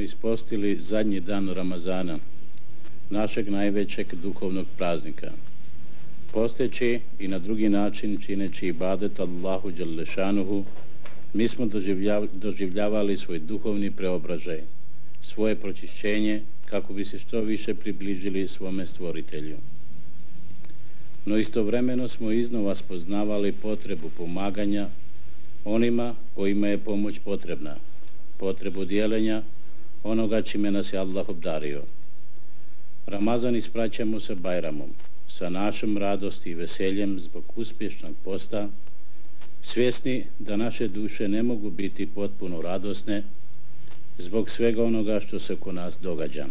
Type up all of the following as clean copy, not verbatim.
ispostili zadnji dan Ramazana, našeg najvećeg duhovnog praznika. Posteći i na drugi način čineći ibadet Allahu Đalešanuhu, mi smo doživljavali svoj duhovni preobražaj, svoje pročišćenje kako bi se što više približili svome stvoritelju. No istovremeno smo iznova spoznavali potrebu pomaganja onima kojima je pomoć potrebna, potrebu dijeljenja onoga čime nas je Allah obdario. Ramazan ispraćamo sa Bajramom, sa našom radosti i veseljem zbog uspješnog posta, svjesni da naše duše ne mogu biti potpuno radosne zbog svega onoga što se oko nas događa.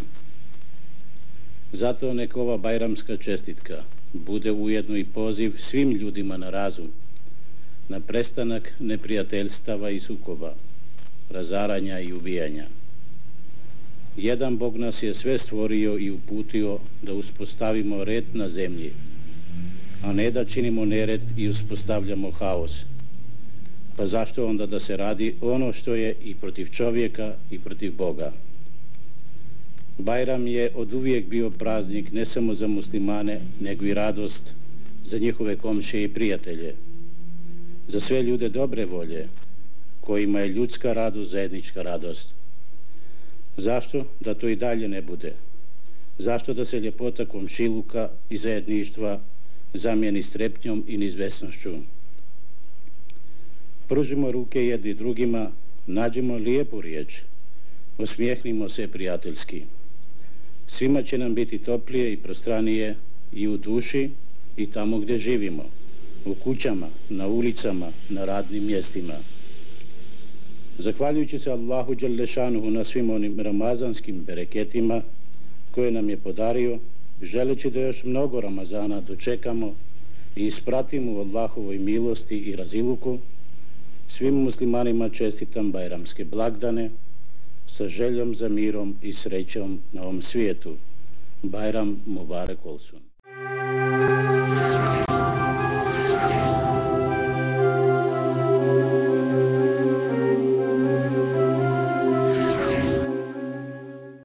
Zato neka ova bajramska čestitka bude ujedno i poziv svim ljudima na razum, na prestanak neprijateljstava i sukoba, razaranja i ubijanja. Jedan Bog nas je sve stvorio i uputio da uspostavimo red na zemlji, a ne da činimo nered i uspostavljamo haos. Pa zašto onda da se radi ono što je i protiv čovjeka i protiv Boga? Bajram je oduvijek bio praznik ne samo za muslimane, nego i radost za njihove komšije i prijatelje, za sve ljude dobre volje, kojima je ljudska radost zajednička radost. Zašto da to i dalje ne bude? Zašto da se ljepota komšiluka i zajedništva zamijeni strepnjom i neizvjesnošću? Pružimo ruke jedni drugima, nađemo lijepu riječ, osmijehnimo se prijateljski. Svima će nam biti toplije i prostranije i u duši i tamo gdje živimo, u kućama, na ulicama, na radnim mjestima. Zahvaljujući se Allahu Đalešanuhu na svim onim ramazanskim bereketima koje nam je podario, želeći da još mnogo Ramazana dočekamo i ispratimo u Allahovoj milosti i raziluku, svim muslimanima čestitam bajramske blagdane sa željom za mirom i srećom na ovom svijetu. Bajram Mubarek olsun.